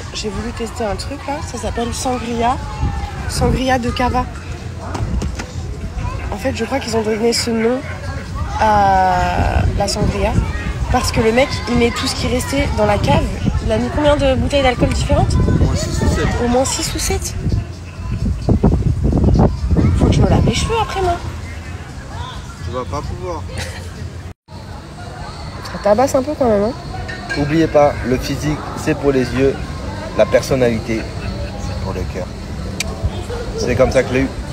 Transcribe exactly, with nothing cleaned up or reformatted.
j'ai voulu tester un truc là, ça s'appelle Sangria. Sangria de Cava. En fait, je crois qu'ils ont donné ce nom à la Sangria parce que le mec, il met tout ce qui restait dans la cave. Il a mis combien de bouteilles d'alcool différentes? Au moins six ou sept. Au moins six ou sept. Faut que je me lave les cheveux après, moi. Tu vas pas pouvoir. Ça tabasse un peu quand même, hein. N'oubliez pas, le physique, c'est pour les yeux. La personnalité, c'est pour le cœur. C'est comme ça que je l'ai eu.